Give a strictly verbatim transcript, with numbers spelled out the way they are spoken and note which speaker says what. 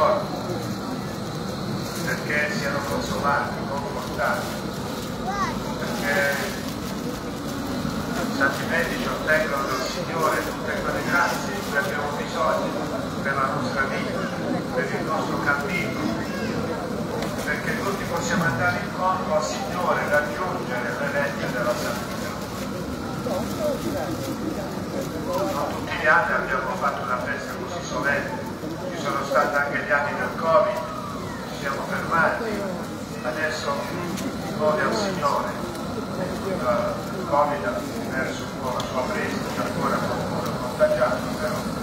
Speaker 1: corpi, perché siano consolati, confortati, perché i santi medici ottengono dal Signore tutte quelle grazie di cui abbiamo bisogno per la nostra vita, per il nostro cammino, perché tutti possiamo andare incontro al Signore e raggiungere le vette della santità. Non tutti gli anni abbiamo fatto una festa così solenne, ci sono stati anche gli anni del Covid, ci siamo fermati, adesso gloria al Signore. Il Covid ha perso un po' la sua presa, c'è ancora qualcuno contagiato, però